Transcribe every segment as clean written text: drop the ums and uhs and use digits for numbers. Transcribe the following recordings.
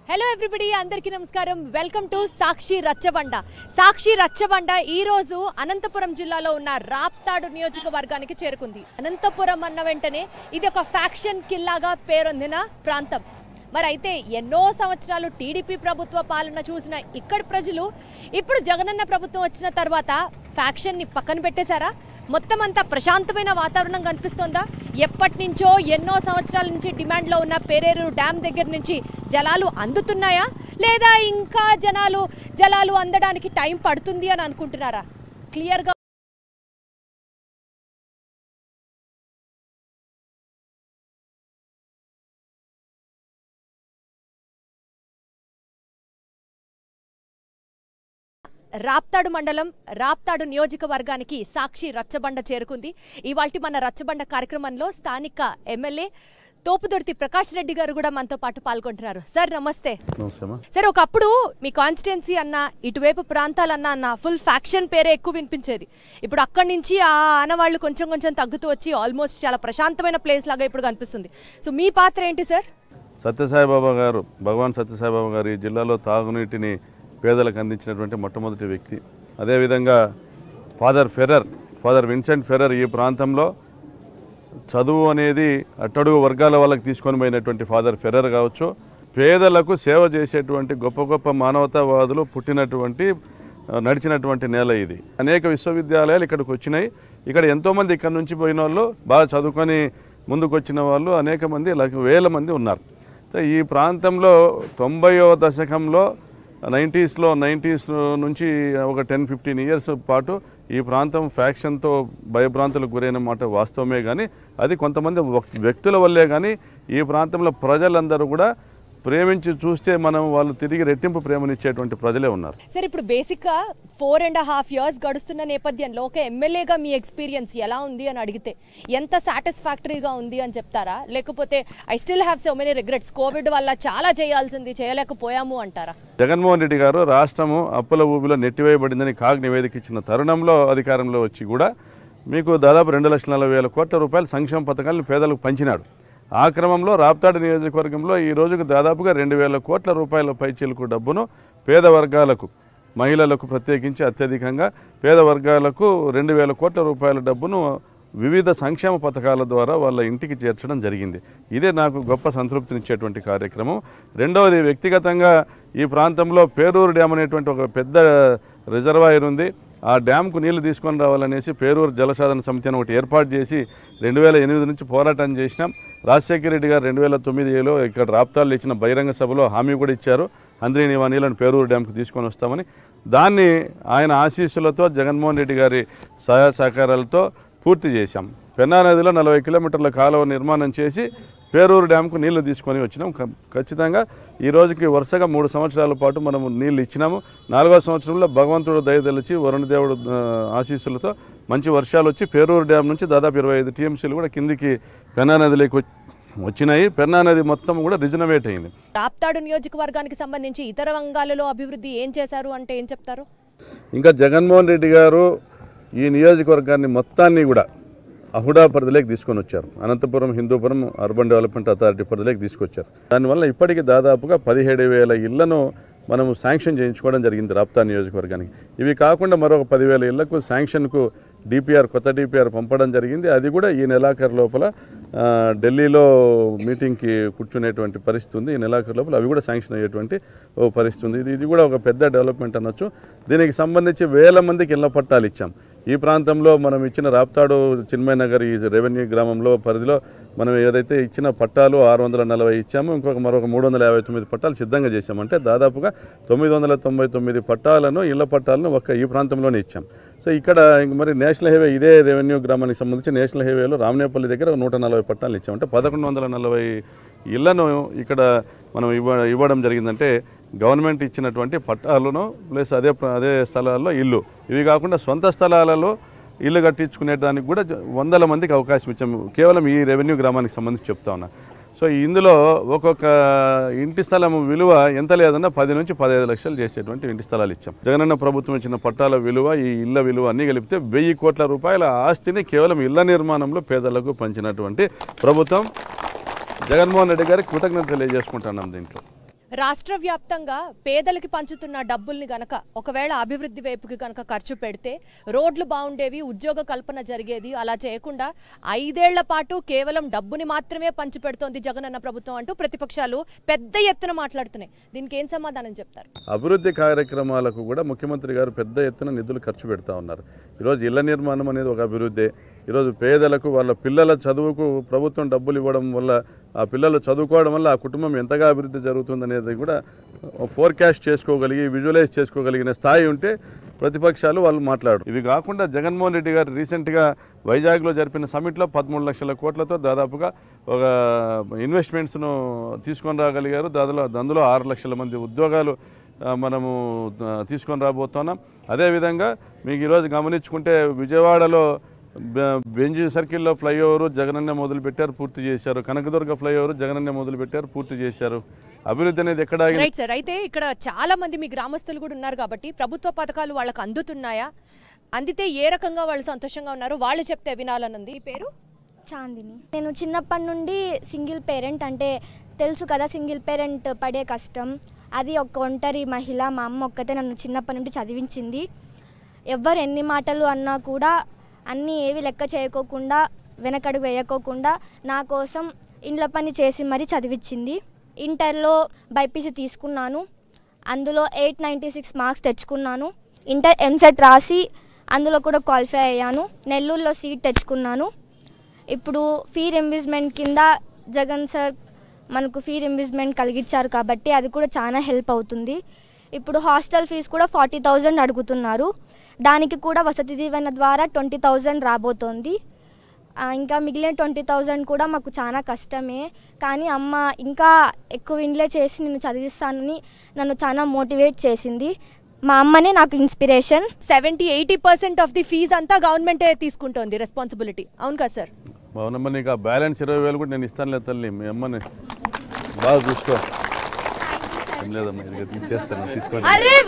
Hello everybody అందరికీ నమస్కారం welcome to సాక్షి రచ్చబండ సాక్షి రచ్చబండ ఈ రోజు అనంతపురం జిల్లాలో ఉన్న రాప్తాడు నియోజకవర్గానికి చేరుకుంది అనంతపురం అన్న వెంటనే ఇది ఒక ఫ్యాక్షన్ కిల్లాగా పేరొందిన ప్రాంతం మరి అయితే ఎన్నో సంవత్సరాలు టీడీపీ ప్రభుత్వ పాలన చూసిన ఇక్కడ ప్రజలు ఇప్పుడు జగనన్న ప్రభుత్వం వచ్చిన తర్వాత ఫ్యాక్షన్ ని పక్కన పెట్టేశారా మొత్తం అంతా ప్రశాంతమైన వాతావరణం కనిపిస్తోందా ఎప్పటినుంచో ఎన్నో సంవత్సరాల నుంచి డిమాండ్ లో ఉన్న పేరేరు డ్యామ్ దగ్గర నుంచి జలాలు అందుతున్నాయా లేదా ఇంకా జలాలు అందడానికి టైం పడుతుంది అని అనుకుంటున్నారా క్లియర్ గా రాప్తాడు మండలం రాప్తాడు నియోజకవర్గానికి సాక్షి రచ్చబండ చేరుకుంది ఇవాల్టి మన రచ్చబండ కార్యక్రమంలో స్థానిక ఎమ్మెల్యే తోపుదుర్తి ప్రకాష్ రెడ్డి గారు కూడా మనతో పాటు పాల్గొంటున్నారు సార్ నమస్తే సార్ ఒకప్పుడు మీ కాన్స్టిట్యుయెన్సీ అన్న ఇటువైపు ప్రాంతాలన్నా అన్న ఫుల్ ఫ్యాక్షన్ పేరే ఎక్కువ వినిపించేది ఇప్పుడు అక్కడి నుంచి ఆ ఆనవాళ్లు కొంచెం కొంచెం తగ్గుతూ వచ్చి ఆల్మోస్ట్ చాలా ప్రశాంతమైన ప్లేస్ లాగా ఇప్పుడు కనిపిస్తుంది సో మీ పాత్ర ఏంటి సార్ సత్యసాయిబాబా గారు భగవాన్ సత్యసాయిబాబా గారు ఈ జిల్లాలో తాగునీటిని పేదలకు అందించినటువంటి మొట్టమొదటి వ్యక్తి అదేవిధంగా ఫాదర్ విన్సెంట్ ఫెర్రర్ ఈ ప్రాంతంలో చదువు అనేది అట్టడుగు వర్గాల వాళ్ళకి తీసుకొని పోయినటువంటి ఫాదర్ ఫెర్రర్ కావచ్చు పేదలకు సేవ చేసేటువంటి గొప్ప గొప్ప మానవతావాదులు నడిచినటువంటి నేల ఇది అనేక విశ్వవిద్యాలయాలు ఇక్కడికి వచ్చినాయి ఇక్కడ ఎంతోమంది ఇక్కడ నుంచి పోయిన వాళ్ళు బాగా చదువుకొని ముందుకు వచ్చిన వాళ్ళు అనేక మంది వేల మంది ఉన్నారు ఈ ప్రాంతంలో 90వ దశకంలో 90s నుంచి ఒక 10-15 ఇయర్స్ పాటు ఈ ప్రాంతం ఫ్యాక్షన్తో భయభ్రాంతులకు గురైన మాట వాస్తవమే కానీ అది కొంతమంది వ్యక్తుల వల్లే కానీ ఈ ప్రాంతంలో ప్రజలందరూ కూడా ప్రేమించి చూస్తే మనం వాళ్ళు తిరిగి రెట్టింపు ప్రేమనిచ్చేటువంటి ప్రజలే ఉన్నారు సార్ ఇప్పుడు బేసిక్గా 4.5 years గడుస్తున్న నేపథ్యంలో ఒక ఎమ్మెల్యేగా మీ ఎక్స్పీరియన్స్ ఎలా ఉంది అని అడిగితే ఎంత సాటిస్ఫాక్టరీగా ఉంది అని చెప్తారా లేకపోతే I still have so many regrets COVID వల్ల చాలా చేయాల్సింది చేయలేకపోయాము అంటారా జగన్మోహన్ రెడ్డి గారు రాష్ట్రము అప్పుల ఊబిలో నెట్టివేయబడిందని కాగ్ నివేదిక ఇచ్చిన తరుణంలో అధికారంలో వచ్చి కూడా మీకు దాదాపు 2,40,000 కోట్ల రూపాయల సంక్షేమ పథకాలను పేదలకు పంచినాడు ఆ క్రమంలో రాప్తాడు నియోజకవర్గంలో ఈ రోజుకు దాదాపుగా 2,000 కోట్ల రూపాయల పైచీలకు డబ్బును పేద వర్గాలకు మహిళలకు ప్రత్యేకించి అత్యధికంగా పేద వర్గాలకు 2,000 కోట్ల రూపాయల డబ్బును వివిధ సంక్షేమ పథకాల ద్వారా వాళ్ళ ఇంటికి చేర్చడం జరిగింది ఇదే నాకు గొప్ప సంతృప్తినిచ్చేటువంటి కార్యక్రమం రెండవది వ్యక్తిగతంగా ఈ ప్రాంతంలో పేరూరు డ్యామ్ అనేటువంటి ఒక పెద్ద రిజర్వాయర్ ఉంది ఆ డ్యామ్కు నీళ్లు తీసుకొని రావాలనేసి పేరూరు జలసాధన సమితి అని ఒకటి ఏర్పాటు చేసి 2008 నుంచి పోరాటం చేసినాం రాజశేఖర రెడ్డి గారు 2009లో ఇక్కడ రాప్తాల్లో ఇచ్చిన బహిరంగ సభలో హామీ కూడా ఇచ్చారు హంద్రీనివా నీళ్ళను పేరూరు డ్యామ్కు తీసుకొని వస్తామని దాన్ని ఆయన ఆశీస్సులతో జగన్మోహన్ రెడ్డి గారి సహాయ సహకారాలతో పూర్తి చేశాం పెన్నా నదిలో 40 కిలోమీటర్ల కాలువ నిర్మాణం చేసి పేరూరు డ్యామ్కు నీళ్లు తీసుకొని వచ్చినాం ఖచ్చితంగా ఈ రోజుకి వరుసగా 3 సంవత్సరాల పాటు మనము నీళ్లు ఇచ్చినాము 4వ సంవత్సరంలో భగవంతుడు దయదలిచి వరుణదేవుడు ఆశీస్సులతో మంచి వర్షాలు వచ్చి పేరూరు డ్యామ్ నుంచి దాదాపు 25 టీఎంసీలు కూడా కిందికి పెన్నా నదిలోకి వచ్చినాయి పెన్నా నది మొత్తం కూడా రిజనవేట్ అయింది రాప్తాడు నియోజకవర్గానికి సంబంధించి ఇతర రంగాలలో అభివృద్ధి ఏం చేశారు అంటే ఏం చెప్తారు ఇంకా జగన్మోహన్ రెడ్డి గారు ఈ నియోజకవర్గాన్ని మొత్తాన్ని కూడా అహుడా పరిధిలోకి తీసుకొని వచ్చారు Anantapuram Hindupuram urban development authority పరిధిలోకి తీసుకొచ్చారు దానివల్ల ఇప్పటికీ దాదాపుగా 17,000 ఇళ్లను మనము శాంక్షన్ చేయించుకోవడం జరిగింది రాప్తా నియోజకవర్గానికి ఇవి కాకుండా మరొక 10,000 ఇళ్లకు శాంక్షన్కు కొత్త డిపిఆర్ పంపడం జరిగింది అది కూడా ఈ నెలాఖరు లోపల ఢిల్లీలో మీటింగ్కి కూర్చునేటువంటి పరిస్థితి ఉంది ఈ నెలాఖరు లోపల అవి కూడా శాంక్షన్ అయ్యేటువంటి ఓ పరిస్థితి ఉంది ఇది కూడా ఒక పెద్ద డెవలప్మెంట్ అనొచ్చు దీనికి సంబంధించి వేల మందికి ఇళ్ల పట్టాలు ఇచ్చాం ఈ ప్రాంతంలో మనం ఇచ్చిన రాప్తాడు చిన్మయ నగర్ ఈ రెవెన్యూ గ్రామంలో పరిధిలో మనం ఏదైతే ఇచ్చిన పట్టాలు 640 ఇచ్చామో మరొక 359 పట్టాలు సిద్ధంగా చేశామంటే దాదాపుగా 999 పట్టాలను ఇళ్ల పట్టాలను ఈ ప్రాంతంలోనే ఇచ్చాం సో ఇక్కడ మరి నేషనల్ హైవే ఇదే రెవెన్యూ గ్రామానికి సంబంధించి నేషనల్ హైవేలో రామనేపల్లి దగ్గర 140 పట్టాలు ఇచ్చామంటే 1,140 ఇళ్లను ఇక్కడ మనం ఇవ్వడం జరిగిందంటే గవర్నమెంట్ ఇచ్చినటువంటి పట్టాలను ప్లస్ అదే స్థలాల్లో ఇల్లు ఇవి కాకుండా సొంత స్థలాలలో ఇల్లు కట్టించుకునేదానికి కూడా 100 మందికి అవకాశం ఇచ్చాము కేవలం ఈ రెవెన్యూ గ్రామానికి సంబంధించి చెప్తా ఉన్నా సో ఇందులో ఒక్కొక్క ఇంటి స్థలం విలువ ఎంత లేదన్నా 10 నుంచి 15 లక్షలు చేసేటువంటి ఇంటి స్థలాలు ఇచ్చాం జగనన్న ప్రభుత్వం ఇచ్చిన పట్టాల విలువ ఈ ఇళ్ల విలువ అన్నీ కలిపితే 1000 కోట్ల రూపాయల ఆస్తిని కేవలం ఇళ్ల నిర్మాణంలో పేదలకు పంచినటువంటి ప్రభుత్వం జగన్మోహన్ రెడ్డి గారికి కృతజ్ఞత తెలియజేసుకుంటున్నాం దీంట్లో రాష్ట్ర వ్యాప్తంగా పేదలకి పంచుతున్న డబ్బుల్ని గనక ఒకవేళ అభివృద్ధి వైపుకి గనక ఖర్చు పెడితే రోడ్లు బాగుండేవి, ఉద్యోగ కల్పన జరిగేది. అలా చేయకుండా 5 ఏళ్ల పాటు కేవలం డబ్బుని మాత్రమే పంచిపెడుతోంది జగనన్న ప్రభుత్వం అంటూ ప్రతిపక్షాలు పెద్ద ఎత్తున మాట్లాడుతున్నాయి. దీనికి ఏం సమాధానం చెప్తారు? అభివృద్ధి కార్యక్రమాలకు కూడా ముఖ్యమంత్రి గారు పెద్ద ఎత్తున నిధులు ఖర్చు పెడతా ఉన్నారు. ఈరోజు ఇళ్ల నిర్మాణం అనేది ఒక అభివృద్ధి. ఈరోజు పేదలకు వాళ్ళ పిల్లల చదువుకు ప్రభుత్వం డబ్బులు ఇవ్వడం వల్ల ఆ పిల్లలు చదువుకోవడం వల్ల ఆ కుటుంబం ఎంతగా అభివృద్ధి జరుగుతుందనేది కూడా ఫోర్కాస్ట్ చేసుకోగలిగి విజువలైజ్ చేసుకోగలిగిన స్థాయి ఉంటే ప్రతిపక్షాలు వాళ్ళు మాట్లాడు. ఇవి కాకుండా జగన్మోహన్ రెడ్డి గారు రీసెంట్గా వైజాగ్లో జరిపిన సమ్మిట్లో 13 లక్షల కోట్లతో దాదాపుగా ఒక ఇన్వెస్ట్మెంట్స్ను తీసుకొని రాగలిగారు. అందులో 6 లక్షల మంది ఉద్యోగాలు మనము తీసుకొని రాబోతున్నాం. అదేవిధంగా మీకు ఈరోజు గమనించుకుంటే విజయవాడలో బెంజీ సర్కిల్లో ఫ్లైఓవర్ జగనన్న మొదలుపెట్టారు, పూర్తి చేశారు. కనకదుర్గ ఫ్లైఓవర్ జగనన్న మొదలుపెట్టారు, పూర్తి చేశారు. అభివృద్ధి అనేది ఎక్కడ ఆగింది? Right sir. అయితే ఇక్కడ చాలా మంది మీ గ్రామస్తులు కూడా ఉన్నారు కాబట్టి ప్రభుత్వ పథకాలు వాళ్ళకి అందుతున్నాయా, అందితే ఏ రకంగా వాళ్ళు సంతోషంగా ఉన్నారు వాళ్ళు చెప్తే వినాలనుంది. ఈ పేరు చాందిని. నేను చిన్నప్పటి నుండి సింగిల్ పేరెంట్, అంటే తెలుసు కదా సింగిల్ పేరెంట్ పడే కష్టం. అది ఒక ఒంటరి మహిళ, మా అమ్మ ఒక్కతే నన్ను చిన్నప్పటి నుండి చదివించింది. ఎవ్వరు ఎన్ని మాటలు అన్నా కూడా అన్నీ ఏవి లెక్క చేయకోకుండా వెనకడుగు వేయకోకుండా నా కోసం ఇండ్ల పని చేసి మరీ చదివించింది. ఇంటర్లో బైపీసీ తీసుకున్నాను, అందులో 896 మార్క్స్ తెచ్చుకున్నాను. ఇంటర్ ఎంసెట్ రాసి అందులో కూడా క్వాలిఫై అయ్యాను. నెల్లూరులో సీట్ తెచ్చుకున్నాను. ఇప్పుడు ఫీ రింబర్స్మెంట్ కింద జగన్ సార్ మనకు ఫీ రింబర్స్మెంట్ కలిగించారు కాబట్టి అది కూడా చాలా హెల్ప్ అవుతుంది. ఇప్పుడు హాస్టల్ ఫీజు కూడా 40,000 అడుగుతున్నారు. దానికి కూడా వసతి దీవెన ద్వారా 20,000 రాబోతోంది. ఇంకా మిగిలిన 20,000 కూడా మాకు చాలా కష్టమే, కానీ అమ్మ ఇంకా ఎక్కువ ఇండ్లే చేసి నేను చదివిస్తానని నన్ను చాలా మోటివేట్ చేసింది. మా అమ్మనే నాకు ఇన్స్పిరేషన్. 70-80% ఆఫ్ ది ఫీజ్ అంతా గవర్నమెంటే తీసుకుంటోంది రెస్పాన్సిబిలిటీ. అవును కదా సార్? అవునమ్మ, నీకు ఆ బ్యాలెన్స్ 20,000 కూడా నేను ఇస్తానులే తల్లి. మీ అమ్మని బాగా చూసుకో. ఏం లేదమ్మా, ఇది ఇచ్చేస్తాను, తీసుకోండి.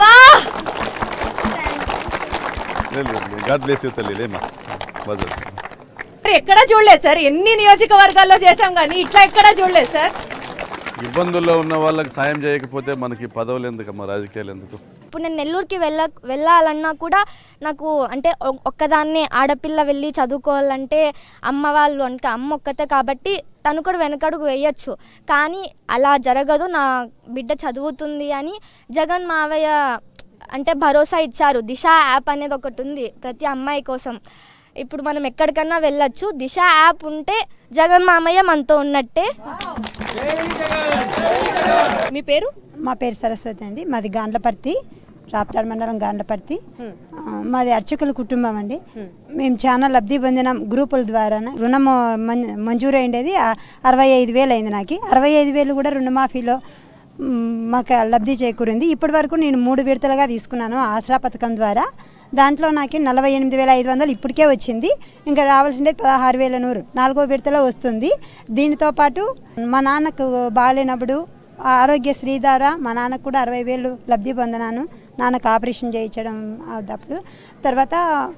గాడ్ బ్లెస్ యూ తల్లి. లేమ్మా బాగా ఎక్కడా చూడలేదు సార్. ఎన్ని నియోజకవర్గాల్లో చేసాం కానీ ఇట్లా ఎక్కడా చూడలేదు సార్. ఇబ్బందుల్లో ఉన్న వాళ్ళకి సాయం చేయకపోతే మనకి పదవులు ఎందుకమ్మా, రాజకీయాలు ఎందుకు? ఇప్పుడు నేను నెల్లూరుకి వెళ్ళాలన్నా కూడా నాకు అంటే ఒక్కదాన్నే ఆడపిల్ల వెళ్ళి చదువుకోవాలంటే అమ్మ వాళ్ళు అంటే అమ్మ ఒక్కతే కాబట్టి తను కూడా వెనకడుగు వేయచ్చు. కానీ అలా జరగదు, నా బిడ్డ చదువుతుంది అని జగన్ మావయ్య అంటే భరోసా ఇచ్చారు. దిశ యాప్ అనేది ఒకటి ఉంది ప్రతి అమ్మాయి కోసం. ఇప్పుడు మనం ఎక్కడికన్నా వెళ్ళొచ్చు. దిశ యాప్ ఉంటే జగన్ మామయ్య మనతో ఉన్నట్టే. మీ పేరు? మా పేరు సరస్వతి అండి. మాది గాండ్లపర్తి, రాప్తాడు మండలం గాండ్లపర్తి. మాది అర్చకుల కుటుంబం అండి. మేము చాలా లబ్ధి పొందినాం గ్రూపుల ద్వారా. రుణం మంజూరు అయ్యేది 65,000 అయింది. నాకు 65,000 కూడా రుణమాఫీలో మాకు లబ్ధి చేకూరింది. ఇప్పటి వరకు నేను 3 విడతలుగా తీసుకున్నాను ఆసరా పథకం ద్వారా. దాంట్లో నాకు 48,500 ఇప్పటికే వచ్చింది. ఇంకా రావాల్సిందే 16,100 4వ విడతలో వస్తుంది. దీనితో పాటు మా నాన్నకు బాగాలేనప్పుడు ఆరోగ్యశ్రీ ద్వారా మా నాన్నకు కూడా 60,000 లబ్ధి పొందినాను. నాన్నకు ఆపరేషన్ చేయించడం అప్పుడు. తర్వాత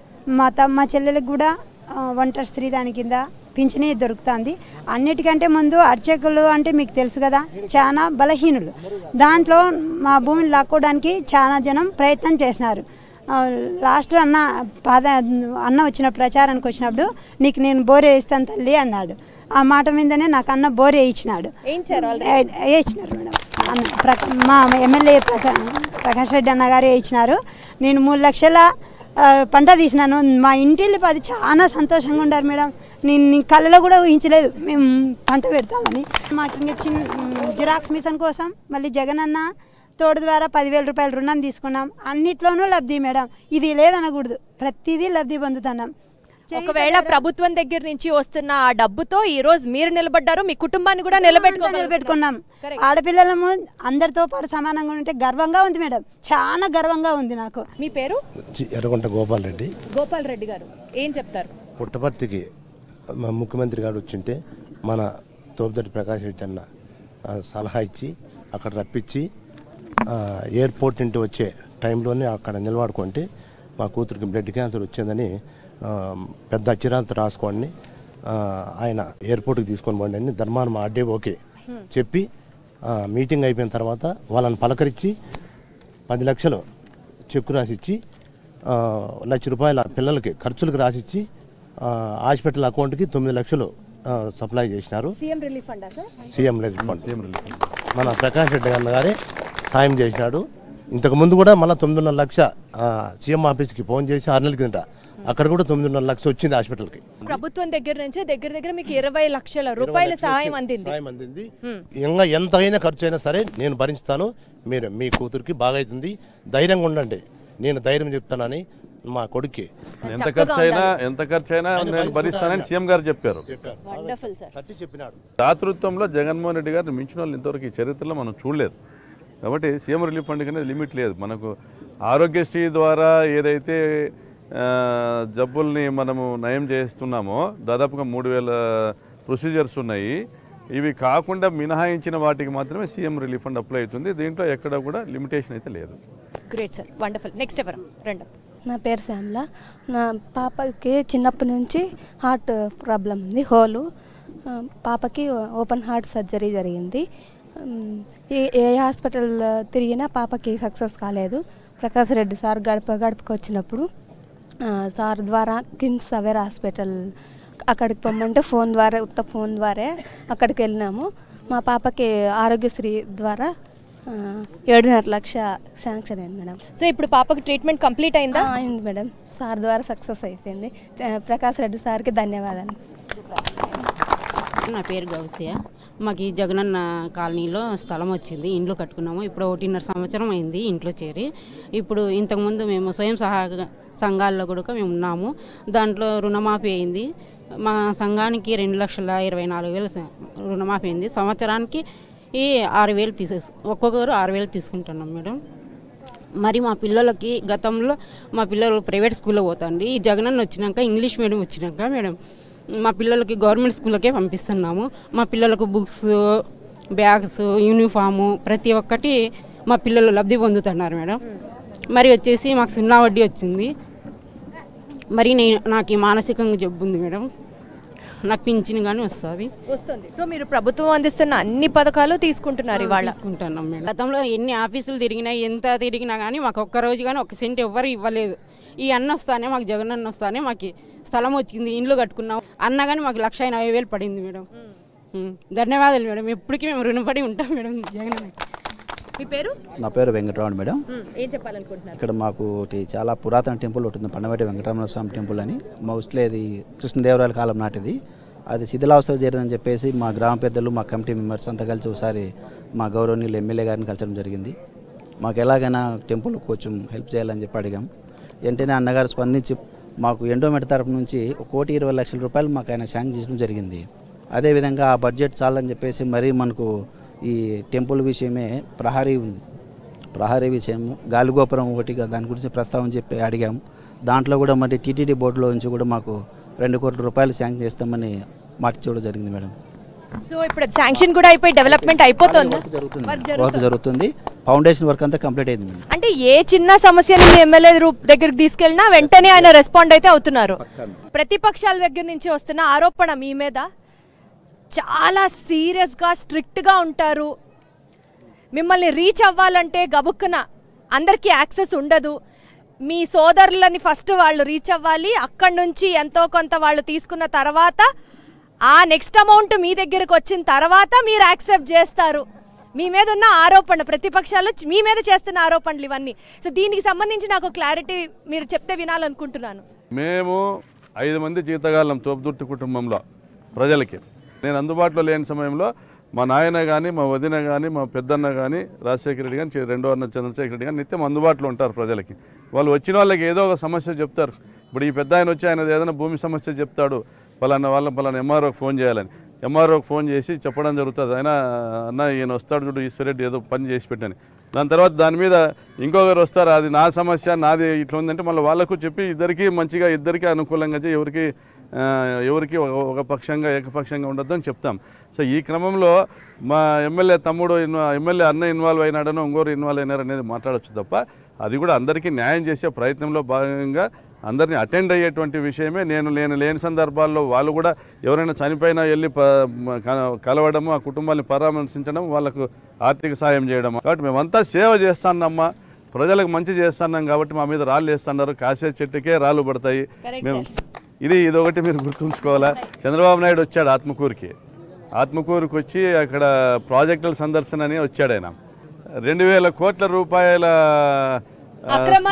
మా చెల్లెలకు కూడా ఒంటరి స్త్రీ దాని కింద పింఛనీ దొరుకుతుంది. అన్నిటికంటే ముందు అర్చకులు అంటే మీకు తెలుసు కదా, చాలా బలహీనులు. దాంట్లో మా భూమిని లాక్కోవడానికి చాలా జనం ప్రయత్నం చేసినారు. లాస్ట్లో అన్న వచ్చిన ప్రచారానికి వచ్చినప్పుడు నీకు నేను బోరే వేస్తాను తల్లి అన్నాడు. ఆ మాట మీదనే నాకు అన్న బోరే వేయించినాడు. వేయించినారు మేడం. మా ఎమ్మెల్యే ప్రకాష్ రెడ్డి అన్న గారు వేయించినారు. నేను 3 లక్షల పంట తీసినాను. మా ఇంటిల్లి 10 చాలా సంతోషంగా ఉన్నారు మేడం. నేను కళ్ళలో కూడా ఊహించలేదు మేము పంట పెడతామని. మాకు ఇంకా జిరాక్స్ మిషన్ కోసం మళ్ళీ జగనన్న తోడు ద్వారా 10,000 రూపాయలు రుణం తీసుకున్నాం. అన్నిట్లోనూ లబ్ధి మేడం. ఇది లేదనకూడదు, ప్రతిదీ లబ్ధి పొందుతున్నాం. ఒకవేళ ప్రభుత్వం దగ్గర నుంచి వస్తున్న ఆ డబ్బుతో ఈ రోజు మీరు నిలబడ్డారు, మీ కుటుంబాన్ని కూడా నిలబెట్టుకున్నాం. ఆడపిల్లలము అందరితో పాటు సమానంగా ఉంటే గర్వంగా ఉంది మేడం, చాలా గర్వంగా ఉంది నాకు. మీ పేరు? ఎర్రగుంట గోపాల్ రెడ్డి. గోపాల్ రెడ్డి గారు ఏం చెప్తారు? పుట్టపర్తికి మా ముఖ్యమంత్రి గారు వచ్చింటే మన తోపుదొడ్డి ప్రకాష్ రెడ్డి అన్న సలహా ఇచ్చి అక్కడ రప్పించి ఎయిర్పోర్ట్ నుండి వచ్చే టైంలోనే అక్కడ నిలబడుకుంటే మా కూతురికి బ్లడ్ క్యాన్సర్ వచ్చిందని పెద్ద అక్షరాలతో రాసుకోండి ఆయన ఎయిర్పోర్ట్కి తీసుకొని పోండి అని ధర్మాన మా ఆర్డీఓకి చెప్పి మీటింగ్ అయిపోయిన తర్వాత వాళ్ళని పలకరించి 10 లక్షలు చెక్కు రాసిచ్చి 1 లక్ష రూపాయల పిల్లలకి ఖర్చులకు రాసిచ్చి హాస్పిటల్ అకౌంట్కి 9 లక్షలు సప్లై చేసినారు. CM relief fund CM relief fund మన ప్రకాష్ రెడ్డి గారే సాయం చేసినాడు. ఇంతకుముందు కూడా మళ్ళీ 9.5 లక్ష సీఎం ఆఫీస్కి ఫోన్ చేసి 6 నెలల కిందట అక్కడ కూడా 9.5 లక్ష వచ్చింది హాస్పిటల్కి. ప్రభుత్వం దగ్గర నుంచి దగ్గర మీకు 20 లక్షల రూపాయల సహాయం అందింది. ఇంకా ఎంతైనా ఖర్చు అయినా సరే నేను భరిస్తాను, మీరు మీ కూతురికి బాగా అవుతుంది, ధైర్యంగా ఉండండి, నేను ధైర్యం చెప్తానని మా కొడుక్కి ఎంత ఖర్చు అయినా నేను భరిస్తానని సీఎం గారు చెప్పారు. చెప్పినాడు. దాతృత్వంలో జగన్మోహన్ రెడ్డి గారిని మించిన వాళ్ళు ఇంతవరకు ఈ చరిత్రలో మనం చూడలేదు. కాబట్టి సీఎం రిలీఫ్ ఫండ్ అనేది లిమిట్ లేదు. మనకు ఆరోగ్యశ్రీ ద్వారా ఏదైతే జబ్బుల్ని మనము నయం చేస్తున్నామో దాదాపుగా 3000 ప్రొసీజర్స్ ఉన్నాయి. ఇవి కాకుండా మినహాయించిన వాటికి మాత్రమే సీఎం రిలీఫ్ ఫండ్ అప్లై అవుతుంది. దీంట్లో ఎక్కడ కూడా లిమిటేషన్ అయితే లేదు. Great sir, wonderful. నెక్స్ట్ ఎవరు? రండి. నా పేరు శ్యామల. నా పాపకి చిన్నప్పటి నుంచి హార్ట్ ప్రాబ్లం ఉంది, హోలు. పాపకి ఓపెన్ హార్ట్ సర్జరీ జరిగింది. ఏ హాస్పిటల్ తిరిగినా పాపకి సక్సెస్ కాలేదు. ప్రకాష్ రెడ్డి సార్ గడపకు వచ్చినప్పుడు సార్ ద్వారా కిమ్స్ అవేర్ హాస్పిటల్ అక్కడికి పొమ్మంటే ఫోన్ ద్వారా అక్కడికి వెళ్ళినాము. మా పాపకి ఆరోగ్యశ్రీ ద్వారా 7.5 లక్ష శాంక్షన్ అయింది మేడం. సో ఇప్పుడు పాపకి ట్రీట్మెంట్ కంప్లీట్ అయిందా? అయింది మేడం, సార్ ద్వారా సక్సెస్ అయిపోయింది. ప్రకాష్ రెడ్డి సార్కి ధన్యవాదాలు. నా పేరు గౌసియ. మాకు ఈ జగనన్న కాలనీలో స్థలం వచ్చింది, ఇంట్లో కట్టుకున్నాము. ఇప్పుడు 1.5 సంవత్సరం అయింది ఇంట్లో చేరి. ఇప్పుడు ఇంతకుముందు మేము స్వయం సహాయక సంఘాల్లో కూడా మేము ఉన్నాము. దాంట్లో రుణమాఫీ అయింది. మా సంఘానికి 2,24,000 రుణమాఫీ అయింది. సంవత్సరానికి 6,000 ఒక్కొక్కరు 6,000 తీసుకుంటున్నాం మేడం. మరి మా పిల్లలకి గతంలో మా పిల్లలు ప్రైవేట్ స్కూల్లో పోతాండి. ఈ జగనన్న వచ్చినాక ఇంగ్లీష్ మీడియం వచ్చినాక మేడం మా పిల్లలకి గవర్నమెంట్ స్కూల్కే పంపిస్తున్నాము. మా పిల్లలకు బుక్స్, బ్యాగ్స్, యూనిఫాము ప్రతి ఒక్కటి మా పిల్లలు లబ్ధి పొందుతున్నారు మేడం. మరి వచ్చేసి మాకు 0 వడ్డీ వచ్చింది. మరి నాకు ఈ మానసికంగా జబ్బు ఉంది మేడం, నాకు పింఛన్ కానీ వస్తుంది. సో మీరు ప్రభుత్వం అందిస్తున్న అన్ని పథకాలు తీసుకుంటున్నారు ఇవాళ? తీసుకుంటున్నాం మేడం. గతంలో ఎన్ని ఆఫీసులు తిరిగినా ఎంత తిరిగినా కానీ మాకు ఒక్క రోజు కానీ 1 సెంట్ ఎవ్వరు ఇవ్వలేదు. ఈ అన్న వస్తానే మాకు జగన్ అన్న వస్తానే మాకు స్థలం వచ్చింది, ఇండ్లు కట్టుకున్నాం. అన్న కానీ మాకు 1,40,000 పడింది మేడం. ధన్యవాదాలు మేడం, ఎప్పటికీ మేము రుణపడి ఉంటాం మేడం జగన్ అన్న. మీ పేరు? నా పేరు వెంకటరమణ మేడం. ఏం చెప్పాలనుకుంటున్నారు? ఇక్కడ మాకు చాలా పురాతన టెంపుల్ ఉంటుంది, పండవేటి వెంకటరమణ స్వామి టెంపుల్ అని. మోస్ట్లీ అది కృష్ణదేవరాయల కాలం నాటిది. అది శిథిలావస్థ చేరిందని చెప్పేసి మా గ్రామ పెద్దలు, మా కమిటీ మెంబర్స్ అంతా కలిసి ఒకసారి మా గౌరవనీయులు ఎమ్మెల్యే గారిని కలిసడం జరిగింది. మాకు ఎలాగైనా టెంపుల్ కొంచెం హెల్ప్ చేయాలని చెప్పి అడిగాం. వెంటనే అన్నగారు స్పందించి మాకు ఎండోమెంట్ తరపు నుంచి 1,20,00,000 రూపాయలు మాకు ఆయన శాంక్షన్ చేయడం జరిగింది. అదేవిధంగా ఆ బడ్జెట్ చాలని చెప్పేసి మరీ మనకు ఈ టెంపుల్ విషయమే ప్రహారీ విషయం, గాలిగోపురం ఒకటి దాని గురించి ప్రస్తావన చెప్పి అడిగాము. దాంట్లో కూడా మరి టీటీడీ బోర్డులో నుంచి కూడా మాకు 2 కోట్ల రూపాయలు శాంక్షన్ చేస్తామని మాట చూడడం జరిగింది మేడం. సో ఇప్పుడు శాంక్షన్ కూడా అయిపోయి డెవలప్మెంట్ అయిపోతుంది, వర్క్ జరుగుతుంది. ఫౌండేషన్ వర్క్ అంతా కంప్లీట్ అయింది మేడం. అంటే ఏ చిన్న సమస్యని ఎమ్మెల్యే దగ్గరికి తీసుకెళ్ళినా వెంటనే ఆయన రెస్పాండ్ అయితే అవుతున్నారు. ప్రతిపక్షాల దగ్గర నుంచి వస్తున్న ఆరోపణ మీ మీద చాలా సీరియస్గా స్ట్రిక్ట్గా ఉంటారు, మిమ్మల్ని రీచ్ అవ్వాలంటే గబుక్కున అందరికీ యాక్సెస్ ఉండదు, మీ సోదరులని ఫస్ట్ వాళ్ళు రీచ్ అవ్వాలి, అక్కడి నుంచి ఎంతో కొంత వాళ్ళు తీసుకున్న తర్వాత ఆ నెక్స్ట్ అమౌంట్ మీ దగ్గరకు వచ్చిన తర్వాత మీరు యాక్సెప్ట్ చేస్తారు. మీ మీద ఉన్న ఆరోపణ, ప్రతిపక్షాలు మీ మీద చేస్తున్న ఆరోపణలు ఇవన్నీ. సో దీనికి సంబంధించి నాకు క్లారిటీ మీరు చెప్తే వినాలనుకుంటున్నాను. మేము 5 మంది జీతగాళ్ళం తోపుదుర్తి కుటుంబంలో ప్రజలకి. నేను అందుబాటులో లేని సమయంలో మా నాయన కానీ, మా వదిన కానీ, మా పెద్దన్న కానీ, రాజశేఖర రెడ్డి కానీ, రెండో అన్న చంద్రశేఖర రెడ్డి కానీ నిత్యం అందుబాటులో ఉంటారు ప్రజలకి. వాళ్ళు వచ్చిన వాళ్ళకి ఏదో ఒక సమస్య చెప్తారు. ఇప్పుడు ఈ పెద్ద ఆయన వచ్చి ఆయన ఏదైనా భూమి సమస్య చెప్తాడు, పలానా ఎంఆర్ఓకి ఫోన్ చేయాలని. ఎంఆర్ఓకి ఫోన్ చేసి చెప్పడం జరుగుతుంది, ఆయన అన్న ఈయన వస్తాడు చూడు ఈశ్వరెడ్డి ఏదో పని చేసి పెట్టని. దాని తర్వాత దాని మీద ఇంకొకరు వస్తారు, అది నా సమస్య, నాది ఇట్లా ఉందంటే మళ్ళీ వాళ్ళకు చెప్పి ఇద్దరికీ మంచిగా, ఇద్దరికీ అనుకూలంగా ఎవరికి ఒక పక్షంగా ఏకపక్షంగా ఉండొద్దు అని చెప్తాం. సో ఈ క్రమంలో మా ఎమ్మెల్యే అన్న ఇన్వాల్వ్ అయినాడనో ఇంకోరు ఇన్వాల్వ్ అయినారు అనేది మాట్లాడచ్చు తప్ప అది కూడా అందరికీ న్యాయం చేసే ప్రయత్నంలో భాగంగా అందరినీ అటెండ్ అయ్యేటువంటి విషయమే. నేను లేని సందర్భాల్లో వాళ్ళు కూడా ఎవరైనా చనిపోయినా వెళ్ళి కలవడము, ఆ కుటుంబాన్ని పరామర్శించడం, వాళ్ళకు ఆర్థిక సాయం చేయడం. కాబట్టి మేమంతా సేవ చేస్తానమ్మా, ప్రజలకు మంచి చేస్తున్నాం కాబట్టి మా మీద రాళ్ళు వేస్తున్నారు. కాసే చెట్టుకే రాళ్ళు పడతాయి. మేము ఇదొకటి మీరు గుర్తుంచుకోవాలా. చంద్రబాబు నాయుడు వచ్చాడు ఆత్మకూరుకి వచ్చి అక్కడ ప్రాజెక్టుల సందర్శన అని వచ్చాడు. ఆయన 2000 కోట్ల రూపాయల అక్రమ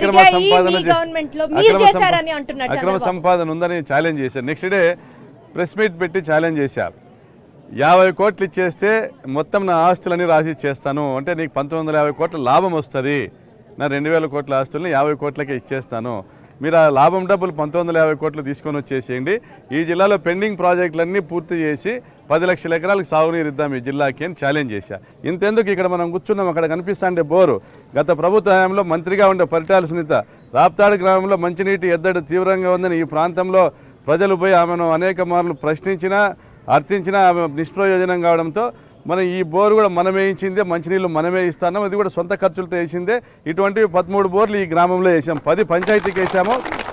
సంపాదన ఉందని ఛాలెంజ్ చేశారు. నెక్స్ట్ డే ప్రెస్ మీట్ పెట్టి ఛాలెంజ్ చేశారు. 50 కోట్లు ఇచ్చేస్తే మొత్తం నా ఆస్తులని రాసి ఇచ్చేస్తాను, అంటే నీకు 1950 కోట్ల లాభం వస్తుంది, నా 2000 కోట్ల ఆస్తుల్ని 50 కోట్లకే ఇచ్చేస్తాను, మీరు ఆ లాభం డబ్బులు 1950 కోట్లు తీసుకొని వచ్చేసేయండి, ఈ జిల్లాలో పెండింగ్ ప్రాజెక్టులన్నీ పూర్తి చేసి 10 లక్షల ఎకరాలకు సాగునీరు ఇద్దాం ఈ జిల్లాకి అని ఛాలెంజ్ చేశా. ఇంతెందుకు ఇక్కడ మనం కూర్చున్నాం, అక్కడ కనిపిస్తాండే బోరు గత ప్రభుత్వ హయాంలో మంత్రిగా ఉండే పరిటాల సునీత రాప్తాడు గ్రామంలో మంచినీటి ఎద్దడి తీవ్రంగా ఉందని ఈ ప్రాంతంలో ప్రజలు పోయి ఆమెను అనేక మార్లు ప్రశ్నించినా అర్థించినా ఆమె నిష్ప్రయోజనం కావడంతో మనం ఈ బోరు కూడా మనమే ఇచ్చిందే, మంచినీళ్ళు మనమే ఇస్తాము, ఇది కూడా సొంత ఖర్చులతో వేసిందే. ఇటువంటి 13 బోర్లు ఈ గ్రామంలో వేసాం. 10 పంచాయతీకి వేసాము,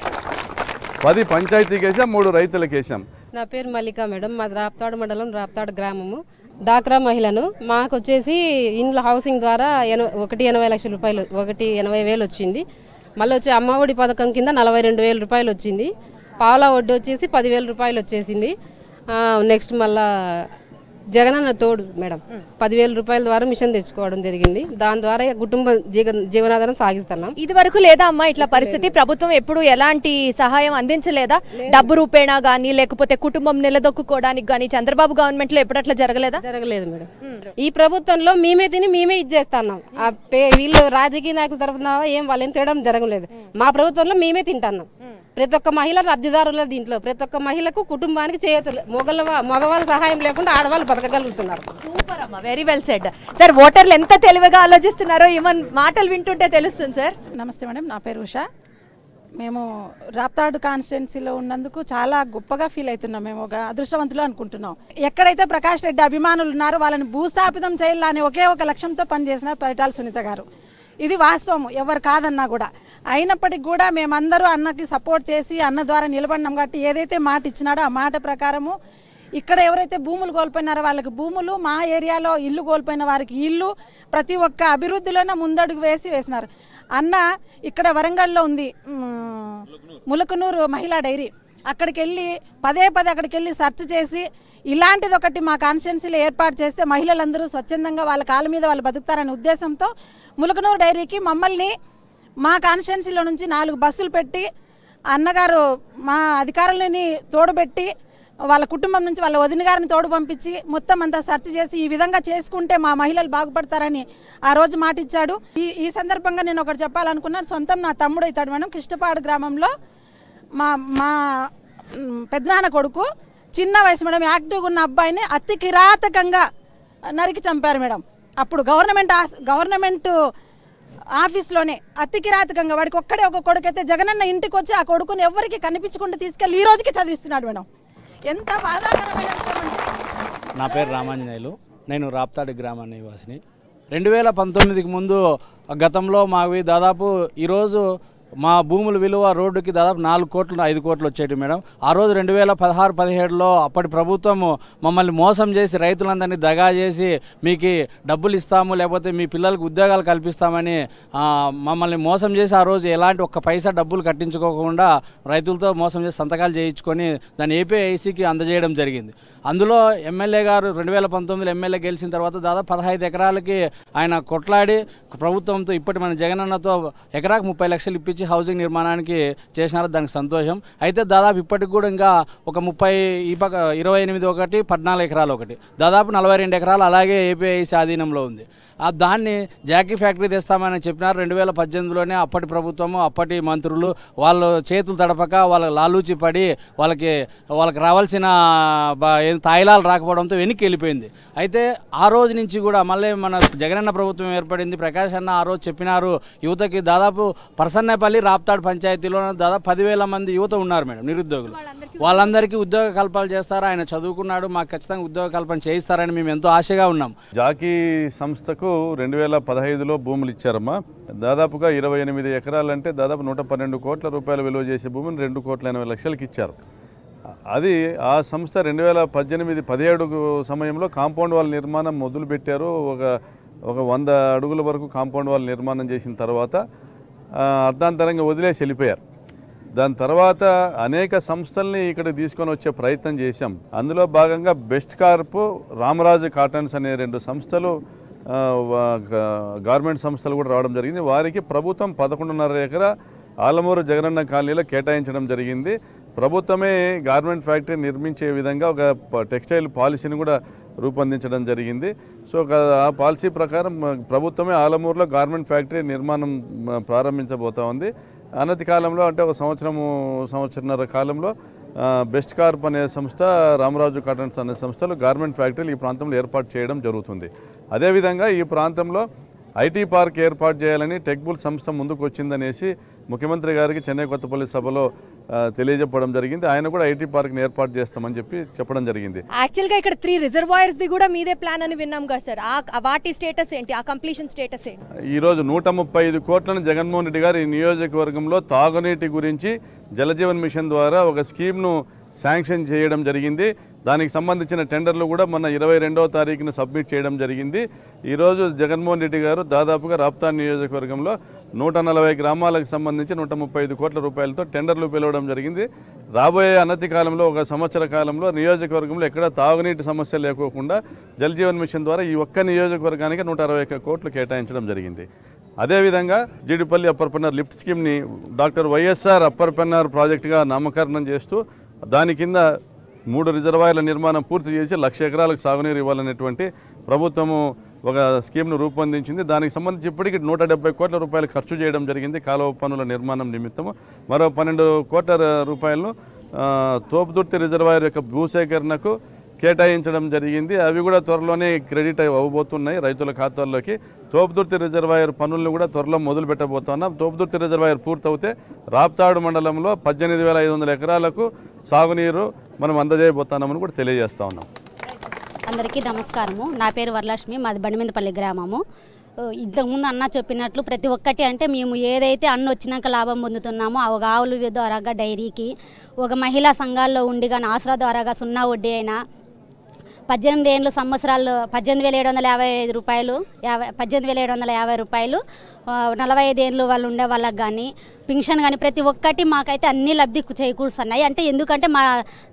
10 పంచాయతీకి వేసాం, 3 రైతులకు వేసాం. నా పేరు మల్లిక మేడం, మాది రాప్తాడు మండలం రాప్తాడు గ్రామము. డాక్రా మహిళను మాకు వచ్చేసి ఇండ్ల హౌసింగ్ ద్వారా 80 లక్షల రూపాయలు, 80,000 వచ్చింది. మళ్ళీ వచ్చి అమ్మఒడి పథకం కింద 42,000 రూపాయలు వచ్చింది. పావులా వడ్డీ వచ్చేసి 10,000 రూపాయలు వచ్చేసింది. నెక్స్ట్ మళ్ళా జగనన్న తోడు మేడం 10,000 రూపాయల ద్వారా మిషన్ తెచ్చుకోవడం జరిగింది. దాని ద్వారా కుటుంబ జీవనాధారం సాగిస్తున్నాం. ఇది వరకు లేదా అమ్మా ఇట్లా పరిస్థితి? ప్రభుత్వం ఎప్పుడు ఎలాంటి సహాయం అందించలేదా? డబ్బు రూపేణా గానీ లేకపోతే కుటుంబం నిలదొక్కుకోవడానికి గానీ చంద్రబాబు గవర్నమెంట్ లో ఎప్పుడు అట్లా జరగలేదా? జరగలేదు మేడం. ఈ ప్రభుత్వంలో మేమే తిని మేమే ఇచ్చేస్తున్నాం. వీళ్ళు రాజకీయ నాయకుల తరఫున వాళ్ళు ఏం తేడం జరగలేదు. మా ప్రభుత్వంలో మేమే తింటున్నాం. ప్రతి ఒక్క మహిళ లబ్ధిదారుల దీంట్లో ప్రతి ఒక్క మహిళకు కుటుంబానికి చేతులు మగవాళ్ళ సహాయం లేకుండా ఆడవాళ్ళు బతకగలుగుతున్నారు. సూపర్ అమ్మా, వెరీ వెల్ సెడ్. సార్, ఓటర్లు ఎంత తెలివిగా ఆలోచిస్తున్నారో ఈవెన్ మాటలు వింటుంటే తెలుస్తుంది సార్. నమస్తే మేడం, నా పేరు ఉషా. మేము రాప్తాడు కాన్స్టిట్యున్సీలో ఉన్నందుకు చాలా గొప్పగా ఫీల్ అవుతున్నాం. మేము ఒక అదృష్టవంతులు అనుకుంటున్నాం. ఎక్కడైతే ప్రకాష్ రెడ్డి అభిమానులు ఉన్నారో వాళ్ళని భూస్థాపితం చేయాలని ఒకే ఒక లక్ష్యంతో పనిచేసిన పరిటాల సునీత గారు. ఇది వాస్తవం, ఎవరు కాదన్నా కూడా. అయినప్పటికీ కూడా మేమందరూ అన్నకి సపోర్ట్ చేసి అన్న ద్వారా నిలబడినాం కాబట్టి ఏదైతే మాట ఇచ్చినాడో ఆ మాట ప్రకారము ఇక్కడ ఎవరైతే భూములు కోల్పోయినారో వాళ్ళకి భూములు, మా ఏరియాలో ఇల్లు కోల్పోయిన వారికి ఇల్లు, ప్రతి ఒక్క అభివృద్ధిలోనే ముందడుగు వేసినారు. అన్న ఇక్కడ వరంగల్లో ఉంది ములకనూరు మహిళా డైరీ, అక్కడికి వెళ్ళి పదే అక్కడికి వెళ్ళి సెర్చ్ చేసి ఇలాంటిది ఒకటి మా కాన్స్టిట్యున్సీలో ఏర్పాటు చేస్తే మహిళలందరూ స్వచ్ఛందంగా వాళ్ళ కాళ్ళ మీద వాళ్ళు బతుకుతారనే ఉద్దేశంతో ములకనూరు డైరీకి మమ్మల్ని మా కాన్స్టిట్యున్సీలో నుంచి 4 బస్సులు పెట్టి అన్నగారు మా అధికారులని తోడుపెట్టి వాళ్ళ కుటుంబం నుంచి వాళ్ళ వదిన గారిని తోడు పంపించి మొత్తం అంతా సెర్చ్ చేసి ఈ విధంగా చేసుకుంటే మా మహిళలు బాగుపడతారని ఆ రోజు మాట ఇచ్చాడు. ఈ సందర్భంగా నేను ఒకటి చెప్పాలనుకున్నాను. సొంతం నా తమ్ముడు అవుతాడు మేడం. కృష్ణపాడు గ్రామంలో మా పెద్దనాన్న కొడుకు చిన్న వయసు మేడం, యాక్టివ్గా ఉన్న అబ్బాయిని అతి కిరాతకంగా నరికి చంపారు మేడం. అప్పుడు గవర్నమెంట్ ఆఫీస్లోనే అతి కిరాతకంగా. వాడికి ఒక్కడే ఒక కొడుకు అయితే జగనన్న ఇంటికి వచ్చి ఆ కొడుకుని ఎవరికి కనిపించకుండా తీసుకెళ్ళి ఈ రోజుకి చదివిస్తున్నాడు మేడం. ఎంత బాధాకరమైన విషయం అంటే. నా పేరు రామాంజనేయులు, నేను రాప్తాడు గ్రామ నివాసిని. 2019కి ముందు గతంలో మావి దాదాపు ఈరోజు మా భూముల విలువ రోడ్డుకి దాదాపు 4 కోట్లు 5 కోట్లు వచ్చేటి మేడం. ఆ రోజు 2016-17లో అప్పటి ప్రభుత్వం మమ్మల్ని మోసం చేసి రైతులందరినీ దగా చేసి మీకు డబ్బులు ఇస్తాము లేకపోతే మీ పిల్లలకు ఉద్యోగాలు కల్పిస్తామని మమ్మల్ని మోసం చేసి ఆ రోజు ఎలాంటి ఒక్క పైసా డబ్బులు కట్టించుకోకుండా రైతులతో మోసం చేసి సంతకాలు చేయించుకొని దాన్ని ఏపీఐసీకి అందజేయడం జరిగింది. అందులో ఎమ్మెల్యే గారు 2019లో ఎమ్మెల్యే గెలిచిన తర్వాత దాదాపు 15 ఎకరాలకి ఆయన కొట్లాడి ప్రభుత్వంతో ఇప్పటి మన జగనన్నతో ఎకరాకు 30 లక్షలు ఇప్పించి హౌసింగ్ నిర్మాణానికి చేసినారు. దానికి సంతోషం. అయితే దాదాపు ఇప్పటికి కూడా ఇంకా ఒక 28 ఒకటి 14 ఎకరాలు ఒకటి దాదాపు 42 ఎకరాలు అలాగే ఏపీఐసీ ఆధీనంలో ఉంది. దాన్ని జాకీ ఫ్యాక్టరీ తెస్తామని చెప్పినారు. 2018లోనే అప్పటి ప్రభుత్వము అప్పటి మంత్రులు వాళ్ళు చేతులు తడపక వాళ్ళకి లాలూచి పడి వాళ్ళకి రావాల్సిన తాయిలాలు రాకపోవడంతో వెనక్కి వెళ్ళిపోయింది. అయితే ఆ రోజు నుంచి కూడా మళ్ళీ మన జగనన్న ప్రభుత్వం ఏర్పడింది. ప్రకాష్ అన్న ఆ రోజు చెప్పినారు యువతకి దాదాపు పర్సన్నేపల్లి కుంటుపల్లి రాప్తాడు పంచాయతీలో దాదాపు 10,000 మంది యువత ఉన్నారు మేడం నిరుద్యోగులు. వాళ్ళందరికీ ఉద్యోగ కల్పనలు చేస్తారా, ఆయన చదువుకున్నాడు, మాకు ఖచ్చితంగా ఉద్యోగ కల్పన చేయిస్తారని మేము ఎంతో ఆశగా ఉన్నాం. జాకీ సంస్థకు 2015లో భూములు ఇచ్చారమ్మా. దాదాపుగా 28 ఎకరాలంటే దాదాపు 112 కోట్ల రూపాయలు విలువ చేసే భూమిని 2,80,00,000కి ఇచ్చారు. అది ఆ సంస్థ 2018-17 సమయంలో కాంపౌండ్ వాల్ నిర్మాణం మొదలుపెట్టారు. ఒక 100 అడుగుల వరకు కాంపౌండ్ వాల్ నిర్మాణం చేసిన తర్వాత అర్ధాంతరంగా వదిలేసి వెళ్ళిపోయారు. దాని తర్వాత అనేక సంస్థల్ని ఇక్కడ తీసుకొని వచ్చే ప్రయత్నం చేశాం. అందులో భాగంగా బెస్ట్ కార్ప్, రామరాజు కాటన్స్ అనే 2 సంస్థలు గవర్నమెంట్ సంస్థలు కూడా రావడం జరిగింది. వారికి ప్రభుత్వం 11.5 ఎకరా ఆలమూరు జగనన్న కాలనీలో కేటాయించడం జరిగింది. ప్రభుత్వమే గార్మెంట్ ఫ్యాక్టరీ నిర్మించే విధంగా ఒక టెక్స్టైల్ పాలసీని కూడా రూపొందించడం జరిగింది. సో ఆ పాలసీ ప్రకారం ప్రభుత్వమే ఆలమూరులో గార్మెంట్ ఫ్యాక్టరీ నిర్మాణం ప్రారంభించబోతా ఉంది. అనతి కాలంలో అంటే ఒక సంవత్సరన్నర కాలంలో బెస్ట్ కార్ప్ అనే సంస్థ, రామరాజు కాటన్స్ అనే సంస్థలు గార్మెంట్ ఫ్యాక్టరీలు ఈ ప్రాంతంలో ఏర్పాటు చేయడం జరుగుతుంది. అదేవిధంగా ఈ ప్రాంతంలో ఐటీ పార్క్ ఏర్పాటు చేయాలని టెక్బుల్ సంస్థ ముందుకు వచ్చిందనేసి ముఖ్యమంత్రి గారికి చెన్నై కొత్తపల్లి సభలో తెలియజెప్పడం జరిగింది. ఆయన కూడా ఐటీ పార్క్ని ఏర్పాటు చేస్తామని చెప్పడం జరిగింది. యాక్చువల్గా ఇక్కడ 3 రిజర్వాయర్స్ ది కూడా మీదే ప్లాన్ అని విన్నాం కదా సార్, వాటి స్టేటస్ ఏంటి, ఆ కంప్లీషన్ స్టేటస్ ఏంటి? ఈరోజు 135 కోట్లను జగన్మోహన్ రెడ్డి గారు ఈ నియోజకవర్గంలో తాగునీటి గురించి జలజీవన్ మిషన్ ద్వారా ఒక స్కీమ్ను శాంక్షన్ చేయడం జరిగింది. దానికి సంబంధించిన టెండర్లు కూడా మొన్న 22వ తారీఖున సబ్మిట్ చేయడం జరిగింది. ఈరోజు జగన్మోహన్ రెడ్డి గారు దాదాపుగా రాప్తాడు నియోజకవర్గంలో 140 గ్రామాలకు సంబంధించి 135 కోట్ల రూపాయలతో టెండర్లు పిలవడం జరిగింది. రాబోయే అనతి కాలంలో ఒక సంవత్సర కాలంలో నియోజకవర్గంలో ఎక్కడ తాగునీటి సమస్య లేకోకుండా జలజీవన్ మిషన్ ద్వారా ఈ ఒక్క నియోజకవర్గానికి 161 కోట్లు కేటాయించడం జరిగింది. అదేవిధంగా జీడిపల్లి అప్పర్ పెన్నర్ లిఫ్ట్ స్కీమ్ని డాక్టర్ వైఎస్ఆర్ అప్పర్ పెన్నర్ ప్రాజెక్టుగా నామకరణం చేస్తూ దాని కింద 3 రిజర్వాయర్ల నిర్మాణం పూర్తి చేసి 1,00,000 ఎకరాలకు సాగునీరు ఇవ్వాలనేటువంటి ప్రభుత్వము ఒక స్కీమ్ను రూపొందించింది. దానికి సంబంధించి ఇప్పటికీ 170 కోట్ల రూపాయలు ఖర్చు చేయడం జరిగింది కాలువ పనుల నిర్మాణం నిమిత్తము. మరో 12 కోట్ల రూపాయలను తోపుదుర్తి రిజర్వాయర్ యొక్క భూసేకరణకు కేటాయించడం జరిగింది. అవి కూడా త్వరలోనే క్రెడిట్ అవ్వబోతున్నాయి రైతుల ఖాతాల్లోకి. తోపుదుర్తి రిజర్వాయర్ పనులను కూడా త్వరలో మొదలు పెట్టబోతున్నాం. తోపుదుర్తి రిజర్వాయర్ పూర్తవుతే రాప్తాడు మండలంలో 18,500 ఎకరాలకు సాగునీరు మనం అందజేయబోతున్నామని కూడా తెలియజేస్తా ఉన్నాం. అందరికీ నమస్కారము. నా పేరు వరలక్ష్మి, మాది బండిమిందపల్లి గ్రామము. ఇంతకుముందు అన్న చెప్పినట్లు ప్రతి ఒక్కటి అంటే మేము ఏదైతే అన్న వచ్చినాక లాభం పొందుతున్నామో ఒక ఆవుల ద్వారాగా డైరీకి, ఒక మహిళా సంఘాల్లో ఉండి కానీ ఆసరా ద్వారాగా 0 వడ్డీ అయినా 18 సంవత్సరాలు 18,755 రూపాయలు 18,750 రూపాయలు 45 ఏళ్ళు వాళ్ళు ఉండే వాళ్ళకి కానీ పింఛన్ కానీ ప్రతి ఒక్కటి మాకైతే అన్ని లబ్ధి చేకూరుస్తున్నాయి. అంటే ఎందుకంటే మన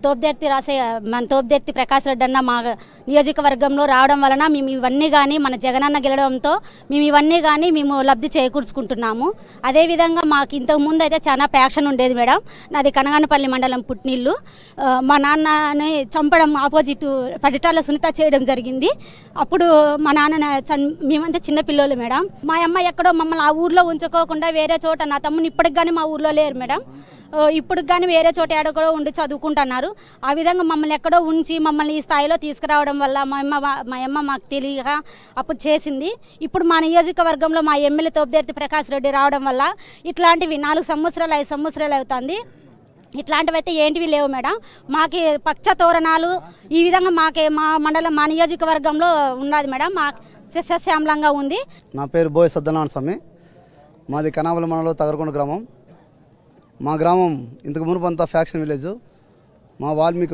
తోపుదెర్తి ప్రకాష్ రెడ్డి అన్న మా నియోజకవర్గంలో రావడం వలన మేము ఇవన్నీ కానీ మన జగనన్న గెలవడంతో మేము ఇవన్నీ కానీ మేము లబ్ధి చేకూర్చుకుంటున్నాము. అదేవిధంగా మాకు ఇంతకుముందు అయితే చాలా ప్యాషన్ ఉండేది మేడం. నాది కనగానపల్లి మండలం పుట్టినిల్లు. మా నాన్నని చంపడం ఆపోజిట్ పడిటాల సునీత చేయడం జరిగింది. అప్పుడు మా నాన్న మేమంతా చిన్నపిల్లలు మేడం. మా అమ్మ ఎక్కడో మమ్మల్ని ఆ ఊర్లో ఉంచుకోకుండా వేరే చోట, నా తమ్ముని ఇప్పటికి కానీ మా ఊర్లో లేరు మేడం. ఇప్పుడు కానీ వేరే చోట ఎక్కడో ఉండి చదువుకుంటున్నారు. ఆ విధంగా మమ్మల్ని ఎక్కడో ఉంచి మమ్మల్ని ఈ స్థాయిలో తీసుకురావడం వల్ల మా అమ్మ మాకు తెలియక అప్పుడు చేసింది. ఇప్పుడు మా నియోజకవర్గంలో మా ఎమ్మెల్యే తోపుదెర్తి ప్రకాష్ రెడ్డి రావడం వల్ల ఇట్లాంటివి 4 సంవత్సరాలు 5 సంవత్సరాలు అవుతుంది. ఇట్లాంటివి అయితే ఏంటివి లేవు మేడం. మాకు పచ్చ తోరణాలు ఈ విధంగా మా మండలం మా నియోజకవర్గంలో ఉన్నది మేడం. మా సస్యశ్యామలంగా ఉంది. నా పేరు బోయ్ సత్యనారాయణ స్వామి, మాది కనావల మండలం తగరకొండ గ్రామం. మా గ్రామం ఇంతకు మునుపంతా ఫ్యాక్షన్ విలేజ్. మేము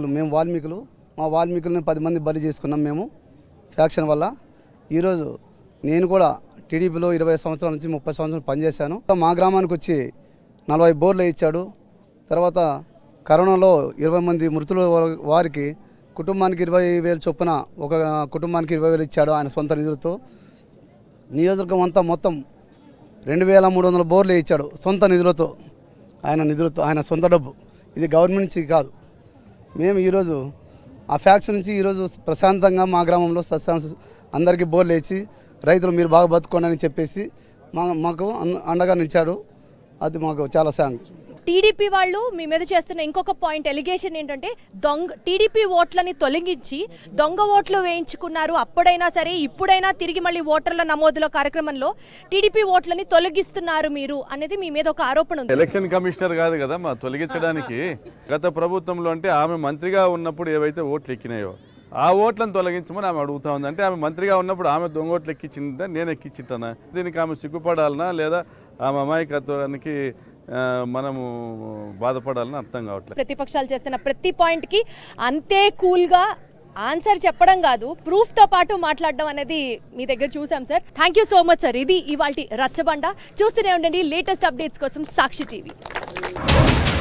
వాల్మీకులని 10 మంది బలి చేసుకున్నాం మేము ఫ్యాక్షన్ వల్ల. ఈరోజు నేను కూడా టీడీపీలో 20 సంవత్సరాల నుంచి 30 సంవత్సరాలు పనిచేశాను. మా గ్రామానికి వచ్చి 40 బోర్లు ఇచ్చాడు. తర్వాత కరోనాలో 20 మంది మృతుల వారికి కుటుంబానికి 20,000 చొప్పున ఒక కుటుంబానికి 20,000 ఇచ్చాడు ఆయన సొంత నిధులతో. నియోజకవర్గం అంతా మొత్తం 2,300 బోర్లు ఇచ్చాడు సొంత నిధులతో, ఆయన సొంత డబ్బు. ఇది గవర్నమెంట్ నుంచి కాదు. మేము ఈరోజు ఆ ఫ్యాక్షన్ నుంచి ఈరోజు ప్రశాంతంగా మా గ్రామంలో అందరికీ బోర్లు వేసి రైతులు మీరు బాగా బతుకోండి అని చెప్పేసి మాకు అండగా నిలిచాడు. అది మాకు చాలా టీడీపీ వాళ్ళు మీ మీద చేస్తున్న ఇంకొక పాయింట్ ఎలిగేషన్ ఏంటంటే టీడీపీ ఓట్లని తొలగించి దొంగ ఓట్లు వేయించుకున్నారు, అప్పుడైనా సరే ఇప్పుడైనా తిరిగి మళ్ళీ ఓటర్ల నమోదుల కార్యక్రమంలో టీడీపీ ఓట్లని తొలగిస్తున్నారు మీరు అనేది మీ మీద ఒక ఆరోపణ ఉంది. ఎలక్షన్ కమిషనర్ కాదు కదా మా తొలగించడానికి. గత ప్రభుత్వంలో అంటే ఆమె మంత్రిగా ఉన్నప్పుడు ఏవైతే ఓట్లు ఎక్కినాయో ఆ ఓట్లను తొలగించమని ఆమె అడుగుతా ఉంది. అంటే ఆమె మంత్రిగా ఉన్నప్పుడు ఆమె దొంగ ఓట్లు ఎక్కించిందా, నేను ఎక్కించింటానా? దీనికి ఆమె సిగ్గుపడాలనా లేదా ఆమె అమాయకత్వానికి మనము బాధపడాలని అర్థం కావట్లేదు. ప్రతిపక్షాలు చేస్తున్న ప్రతి పాయింట్కి అంతే కూల్గా ఆన్సర్ చెప్పడం కాదు, ప్రూఫ్తో పాటు మాట్లాడడం అనేది మీ దగ్గర చూసాం sir. Thank you so much sir. ఇది ఇవాల్టి రచ్చబండ. చూస్తూనే ఉండండి లేటెస్ట్ అప్డేట్స్ కోసం సాక్షి టీవీ.